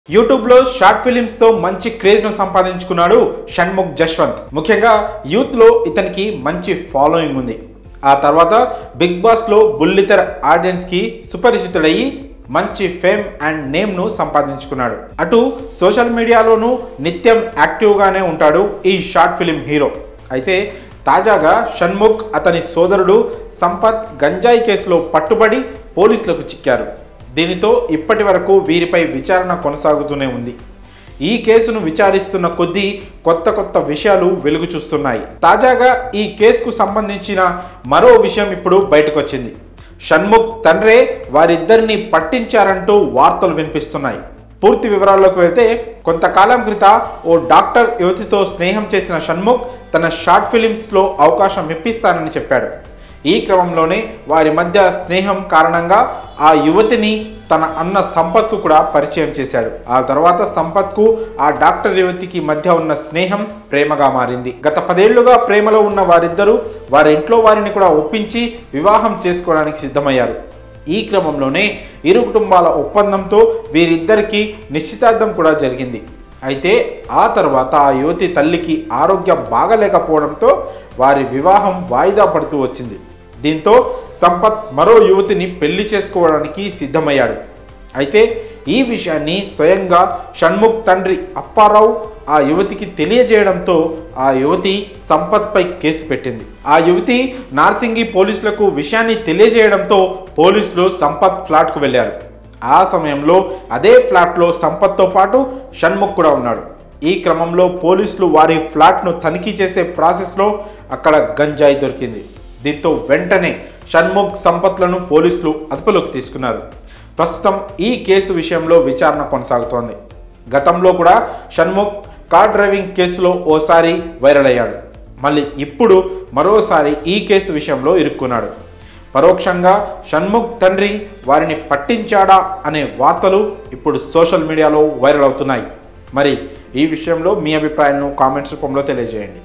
YouTube లో short films తో మంచి క్రేజ్ ను సంపాదించుకున్నాడు షణ్ముఖ్ జశ్వంత్. ముఖ్యంగా యూత్ లో ఇతనికి మంచి ఫాలోయింగ్ ఉంది. ఆ తర్వాత బిగ్ బాస్ లో బుల్లితెర ఆడియన్స్ కి సుపరిచితుడయ్యి మంచి ఫేమ్ అండ్ నేమ్ ను సంపాదించుకున్నాడు. అటు సోషల్ మీడియాలోనూ నిత్యం యాక్టివ్ గానే ఉంటాడు ఈ షార్ట్ ఫిలిం హీరో. అయితే తాజాగా షణ్ముఖ్ అతని సోదరుడు సంపత్ గంజాయి కేసులో పట్టుబడి పోలీసులకు చిక్కారు. దీనితో ఇప్పటి వరకు వీరిపై విచారణ కొనసాగుతూనే ఉంది. ఈ కేసును విచారిస్తున్న కొద్దీ కొత్త విషయాలు వెలుగు చూస్తున్నాయి. తాజాగా ఈ కేసుకు సంబంధించిన మరో విషయం ఇప్పుడు బయటకొచ్చింది. షణ్ముఖ్ తండ్రే వారిద్దరిని పట్టించారంటూ వార్తలు వినిపిస్తున్నాయి. పూర్తి వివరాల్లోకి వెళ్తే, కొంతకాలం క్రితం ఓ డాక్టర్ యువతితో స్నేహం చేసిన షణ్ముఖ్ తన షార్ట్ ఫిలిమ్స్లో అవకాశం ఇప్పిస్తానని చెప్పాడు. ఈ క్రమంలోనే వారి మధ్య స్నేహం కారణంగా ఆ యువతిని తన అన్న సంపత్కు కూడా పరిచయం చేశాడు. ఆ తర్వాత సంపత్కు ఆ డాక్టర్ యువతికి మధ్య ఉన్న స్నేహం ప్రేమగా మారింది. గత 10 ఏళ్లుగా ప్రేమలో ఉన్న వారిద్దరూ వారి ఇంట్లో వారిని కూడా ఒప్పించి వివాహం చేసుకోవడానికి సిద్ధమయ్యారు. ఈ క్రమంలోనే ఇరు కుటుంబాల ఒప్పందంతో వీరిద్దరికీ నిశ్చితార్థం కూడా జరిగింది. అయితే ఆ తర్వాత ఆ యువతి తల్లికి ఆరోగ్యం బాగలేకపోవడంతో వారి వివాహం వాయిదా పడుతూ వచ్చింది. దీంతో సంపత్ మరో యువతిని పెళ్లి చేసుకోవడానికి సిద్ధమయ్యాడు. అయితే ఈ విషయాన్ని స్వయంగా షణ్ముఖ్ తండ్రి అప్పారావు ఆ యువతికి తెలియజేయడంతో ఆ యువతి సంపత్పై కేసు పెట్టింది. ఆ యువతి నార్సింగి పోలీసులకు విషయాన్ని తెలియజేయడంతో పోలీసులు సంపత్ ఫ్లాట్కు వెళ్ళారు. ఆ సమయంలో అదే ఫ్లాట్లో సంపత్తో పాటు షణ్ముఖ్ కూడా ఉన్నాడు. ఈ క్రమంలో పోలీసులు వారి ఫ్లాట్ను తనిఖీ చేసే ప్రాసెస్లో అక్కడ గంజాయి దొరికింది. దీంతో వెంటనే షణ్ముఖ్ సంపత్లను పోలీసులు అదుపులోకి తీసుకున్నారు. ప్రస్తుతం ఈ కేసు విషయంలో విచారణ కొనసాగుతోంది. గతంలో కూడా షణ్ముఖ్ కార్ డ్రైవింగ్ కేసులో ఓసారి వైరల్ అయ్యాడు. మళ్ళీ ఇప్పుడు మరోసారి ఈ కేసు విషయంలో ఇరుక్కున్నాడు. పరోక్షంగా షణ్ముఖ్ తండ్రి వారిని పట్టించాడా అనే వార్తలు ఇప్పుడు సోషల్ మీడియాలో వైరల్ అవుతున్నాయి. మరి ఈ విషయంలో మీ అభిప్రాయాలను కామెంట్స్ రూపంలో తెలియజేయండి.